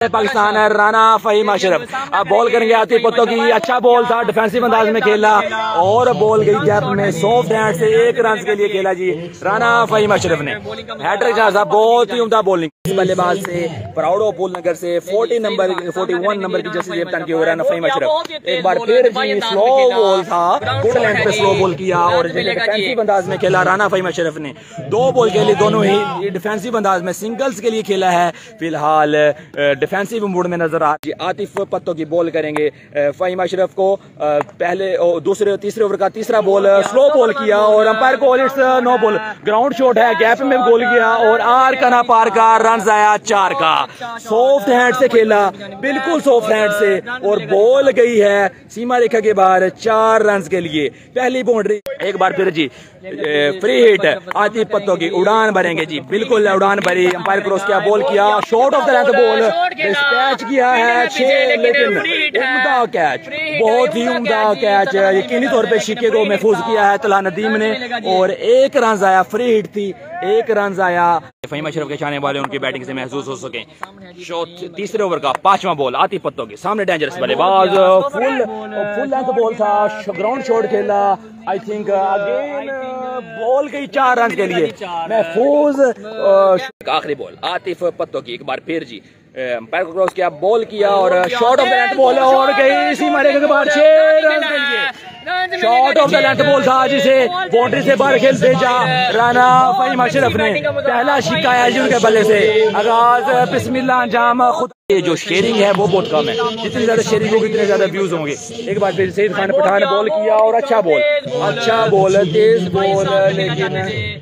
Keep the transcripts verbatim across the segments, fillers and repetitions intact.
पाकिस्तान है राना फहीम अशरफ अब बॉल करेंगे आतिफ पत्तों की। अच्छा बॉल था, डिफेंसिव अंदाज में खेला और बॉल गई गैप में सॉफ्ट हैंड से एक रन के लिए खेला जी राना फहीम अशरफ ने। हैट्रिक था, बहुत ही उम्दा बॉलिंग बल्लेबाज से प्राउड ऑफ पुल नगर से forty number forty one number की जर्सी जेब की राना फहीम अशरफ। एक बार फिर जी स्लो बॉल था, गुड लेंथ पे स्लो बॉल किया और डिफेंसिव अंदाज में खेला राना फहीम अशरफ ने। दो बॉल खेली, दोनों ही डिफेंसिव अंदाज में सिंगल्स के लिए खेला है। फिलहाल डिफेंसिव मूड में नजर आ आतिफ पत्तों की बॉल करेंगे फहीम अशरफ को। पहले दूसरे तीसरे ओवर का तीसरा बॉल स्लो बॉल किया और अंपायर को it's no ball, ground shot है, गैप में गोल किया और आर का ना पार का रन आया चार का। सॉफ्ट हैंड से खेला, बिल्कुल सॉफ्ट हैंड से और बॉल गई है सीमा रेखा के बाहर चार रन के लिए। पहली बाउंड्री एक बार फिर जी फ्री हिट आतिफ पत्तों की उड़ान भरेंगे जी, बिल्कुल उड़ान भरी। अंपायर क्रॉस किया, बॉल किया, shot off the length ball dispatch किया है छह, लेकिन उम्दा कैच, बहुत ही उम्दा कैच यकीनी तौर पे शिक्के को महफूज किया है तला नदीम ने और एक रन आया। फ्री हिट थी, एक रन आया। फहीम अशरफ के चाहने वाले उनकी बैटिंग से महसूस हो सके। तीसरे ओवर का पांचवा बॉल आतिफ पत्तों के सामने डेंजरस बल्लेबाज, फुल फुल लेंथ बॉल था, ग्राउंड शॉट खेला। आई थिंक अगेन बॉल गई चार रन के लिए महफूज। आखिरी बॉल आतिफ पत्तों की एक बार फिर जी अंपायर को क्रॉस किया, बॉल किया और shot off the length ball और गई इसी मारे के बाद छह रन के लिए। Shot off the length ball था जिसे बाउंड्री से बाहर खेल भेजा राना फहीम अशरफ ने। पहला शिक्का है जी उनके बल्ले से। आगाज बिस्मिल्लाह अंजाम खुद। ये जो शेयरिंग है वो बहुत कम है, जितनी ज्यादा शेयरिंग होगी उतने ज्यादा व्यूज होंगे। एक बार फिर सईद खान पठान ने बॉल किया और अच्छा बॉल, अच्छा बॉल, तेज बॉल, लेकिन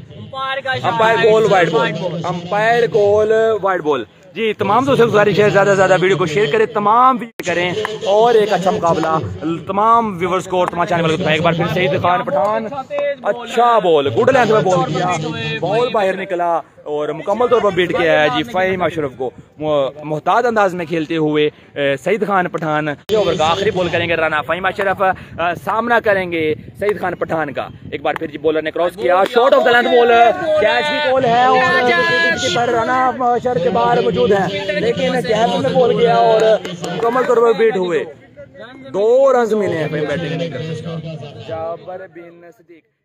अंपायर गोल वाइड बॉल, अंपायर गोल वाइड बॉल। जी तमाम दोस्तों को गुजारिश है ज्यादा से ज्यादा वीडियो को शेयर करें, तमाम करें और एक अच्छा मुकाबला तमाम व्यूवर्स को और तमाम चाहने वालों को। एक बार फिर सईद खान पठान, अच्छा बॉल, गुड लेंथ में बॉल किया, बॉल बाहर निकला और मुकम्मल तौर पर बीट किया है जी फहीम अशरफ को मुहताद अंदाज में खेलते हुए सईद खान पठान। ओवर का आखिरी बॉल करेंगे राना फहीम अशरफ, सामना करेंगे सईद खान पठान का। एक बार फिर जी बॉलर ने क्रॉस किया, shot off the length ball, catch भी बॉल है और राना अशरफ के बाहर मौजूद है, लेकिन गैप में बॉल किया और मुकम्मल तौर पर बीट हुए। दो रन मिले हैं बैटिंग। जाबर बिन सिद्दीक।